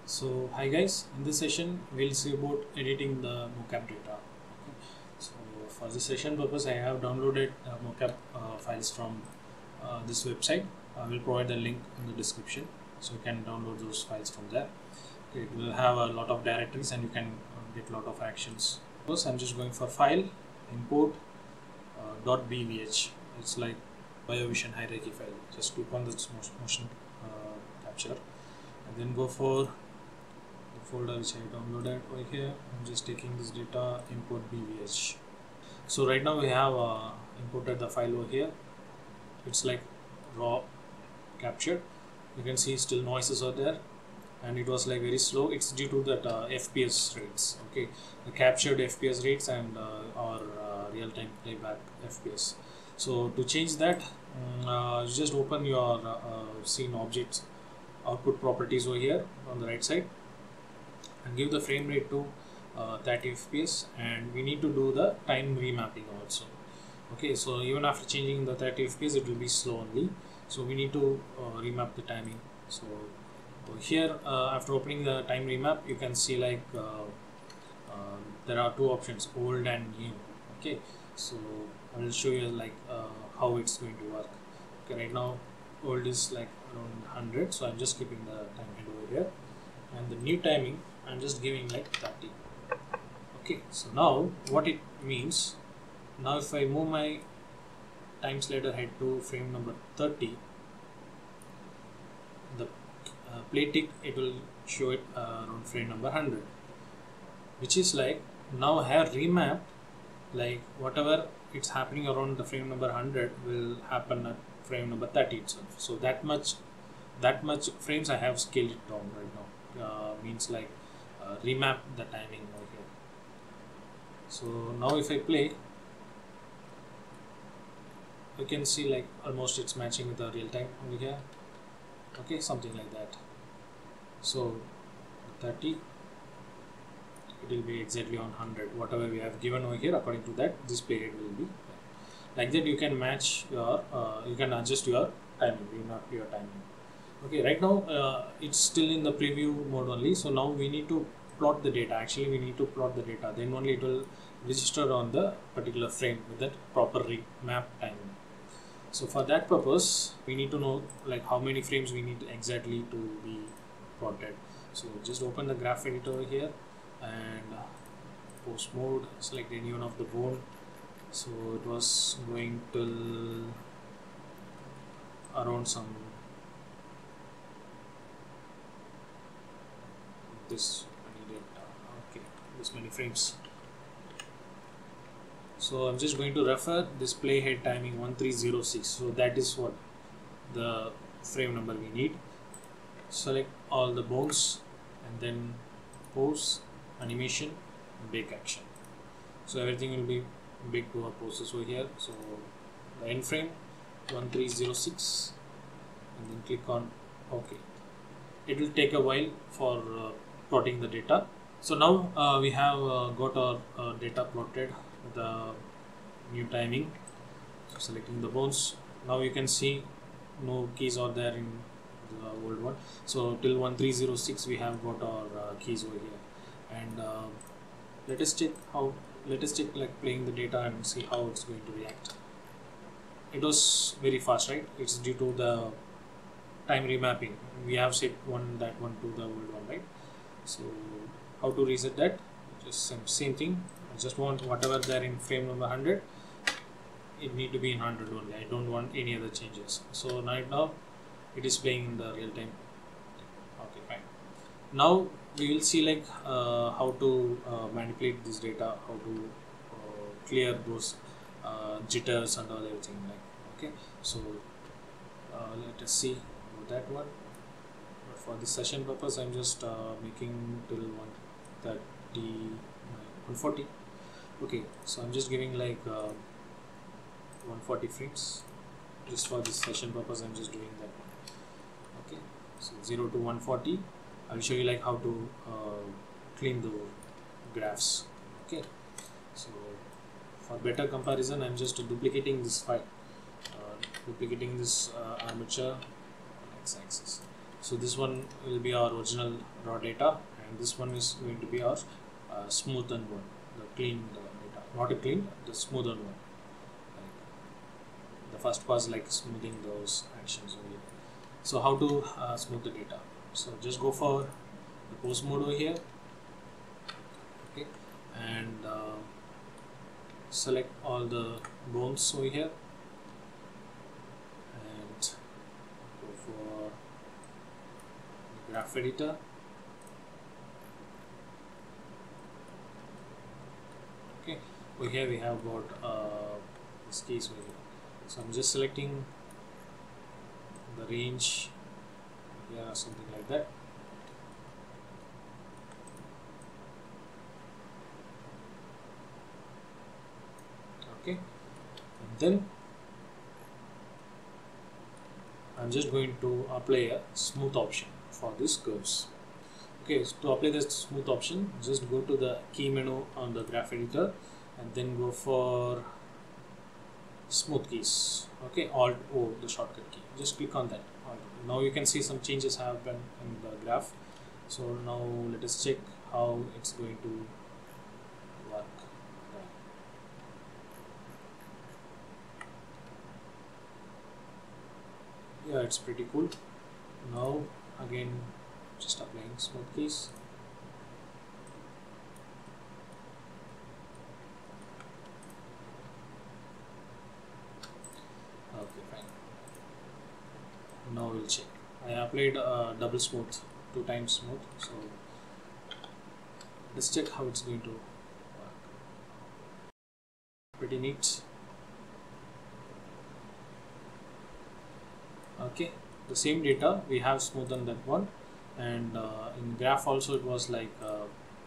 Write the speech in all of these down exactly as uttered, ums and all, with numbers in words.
So hi guys, in this session we'll see about editing the mocap data. Okay. So for this session purpose I have downloaded uh, mocap uh, files from uh, this website. I will provide the link in the description so you can download those files from there. Okay, it will have a lot of directories and you can uh, get a lot of actions. First I'm just going for file, import uh, .bvh. It's like BioVision hierarchy file. Just click on this motion uh, capture and then go for folder which I downloaded over here. I'm just taking this data, import bvh. So right now we have uh, imported the file over here. It's like raw captured. You can see still noises are there and it was like very slow. It's due to that uh, F P S rates. Okay, the captured F P S rates and uh, or uh, real-time playback F P S. So to change that, um, uh, you just open your uh, uh, scene objects output properties over here on the right side and give the frame rate to uh, thirty F P S, and we need to do the time remapping also. Okay, so even after changing the thirty F P S it will be slow only, so we need to uh, remap the timing. So here uh, after opening the time remap you can see like uh, uh, there are two options, old and new. Okay, so I will show you like uh, how it's going to work. Okay, right now old is like around one hundred, so I'm just keeping the time head over here, and the new timing I'm just giving like thirty. Okay, so now what it means, now if I move my time slider head to frame number thirty, the uh, play tick, it will show it uh, around frame number one hundred, which is like now I have remapped, like whatever it's happening around the frame number one hundred will happen at frame number thirty itself. So that much that much frames I have scaled it down right now. Uh, means like uh, remap the timing over here. So now if I play, you can see like almost it's matching with the real time over here. Okay, something like that. So thirty, it will be exactly on one hundred. Whatever we have given over here, according to that, this play rate will be like that. You can match your, uh, you can adjust your timing, remap your timing. Okay, right now uh, it's still in the preview mode only. So now we need to plot the data. Actually, we need to plot the data. Then only it will register on the particular frame with that proper remap timing. So for that purpose, we need to know like how many frames we need exactly to be plotted. So just open the graph editor over here and post mode, select any one of the bone. So it was going till around some this many data. Okay, this many frames. So I'm just going to refer this playhead timing one three zero six. So that is what the frame number we need. Select all the bones and then pose, animation, bake action. So everything will be baked to our poses over here. So the end frame one three zero six and then click on OK. It will take a while for uh, plotting the data. So now uh, we have uh, got our uh, data plotted, the new timing. So selecting the bones, now you can see no keys are there in the old one. So till one three zero six we have got our uh, keys over here, and uh, let us check how let us check like playing the data and see how it's going to react. It was very fast, right? It's due to the time remapping. We have set one that one to the old one, right? So how to reset that? Just same, same thing. I just want whatever there in frame number one hundred, it need to be in one hundred only. I don't want any other changes. So right now it is playing in the real time. Okay, fine. Now we will see like uh, how to uh, manipulate this data, how to uh, clear those uh, jitters and all everything. Like okay, so uh, let us see about that one. But for this session purpose, I'm just uh, making till one thirty, one forty. Okay, so I'm just giving like uh, one forty frames. Just for this session purpose, I'm just doing that one. Okay, so zero to one forty. I'll show you like how to uh, clean the graphs. Okay, so for better comparison, I'm just duplicating this file, uh, duplicating this uh, armature on x-axis. So this one will be our original raw data, and this one is going to be our uh, smoothened one, the clean uh, data, not a clean, the smoothened one. Like the first was like smoothing those actions over here. So how to uh, smooth the data? So just go for the pose mode over here, okay, and uh, select all the bones over here, and go for the graph editor. Okay, over here we have got uh, this case over here. So I'm just selecting the range here or something like that. Okay, and then I'm just going to apply a smooth option for these curves. Okay, so to apply this smooth option, just go to the key menu on the graph editor and then go for smooth keys. Okay, Alt O, the shortcut key. Just click on that. Now you can see some changes have happened in the graph. So now let us check how it's going to work. Yeah, it's pretty cool. Now again, just applying smooth keys. Okay, fine. Now we'll check. I applied uh, double smooth, two times smooth. So let's check how it's going to work. Pretty neat. Okay, the same data we have smoothened that one, and uh, in graph also it was like uh,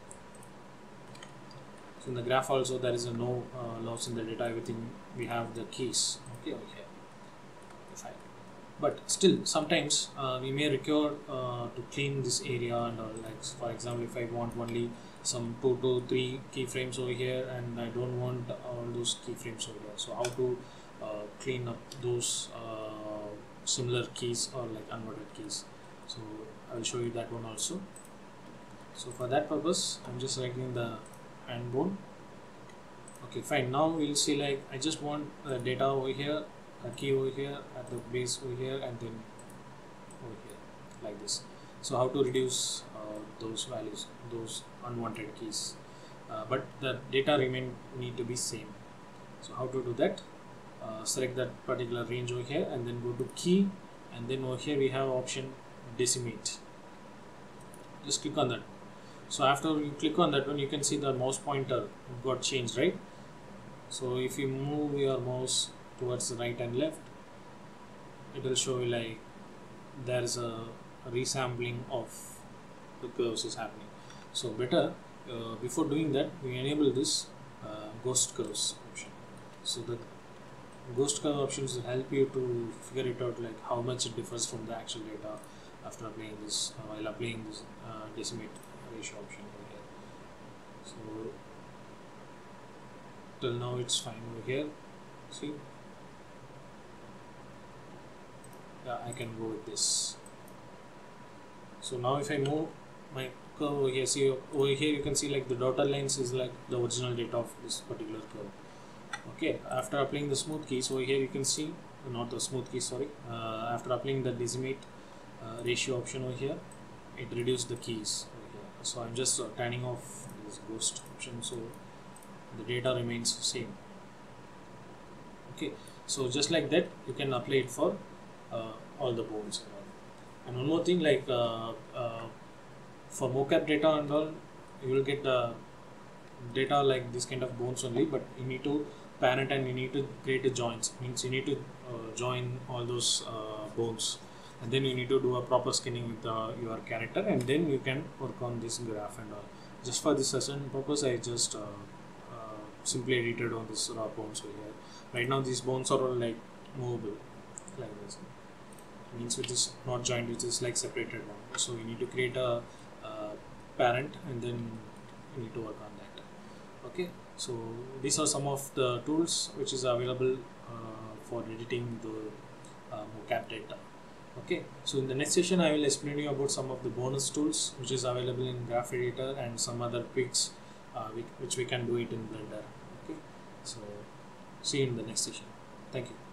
so in the graph also there is a no uh, loss in the data, everything we have the keys. Okay, over here. Fine. But still sometimes uh, we may require uh, to clean this area, and uh, like for example if I want only some two to three keyframes over here and I don't want all those keyframes over here, so how to uh, clean up those uh, similar keys or like unwanted keys. So I will show you that one also. So for that purpose I'm just selecting the hand bone. Okay, fine. Now we'll see like I just want the data over here, a key over here, at the base over here, and then over here like this. So how to reduce uh, those values, those unwanted keys, uh, but the data remain need to be same. So how to do that? Uh, select that particular range over here and then go to key, and then over here we have option decimate. Just click on that. So after you click on that one, you can see the mouse pointer got changed, right? So if you move your mouse towards the right and left, it will show you like there is a resampling of the curves is happening. So better uh, before doing that, we enable this uh, ghost curves option. So the ghost curve options will help you to figure it out like how much it differs from the actual data after applying this uh, while applying this uh, decimate ratio option over here. So till now it's fine over here. See, yeah, I can go with this. So now if I move my curve over here, see over here you can see like the dotted lines is like the original data of this particular curve. Okay, after applying the smooth keys over here you can see, not the smooth key, sorry, uh, after applying the decimate uh, ratio option over here, it reduced the keys over here. So I'm just uh, turning off this ghost option so the data remains same. Okay, so just like that you can apply it for uh, all the bones. And one more thing, like uh, uh, for mocap data and all, you will get the data like this kind of bones only, but you need to parent and you need to create a joins. Means you need to uh, join all those uh, bones, and then you need to do a proper skinning with uh, your character, and then you can work on this graph and all. Just for this session purpose, I just uh, uh, simply edited on this raw bones over here. Right now these bones are all like movable like this. It means which is not joined, which is like separated one. So you need to create a uh, parent and then you need to work on that. Okay, so these are some of the tools which is available uh, for editing the uh, mocap data. Okay, so in the next session I will explain you about some of the bonus tools which is available in Graph Editor and some other tricks uh, which we can do it in Blender. Okay, so see you in the next session. Thank you.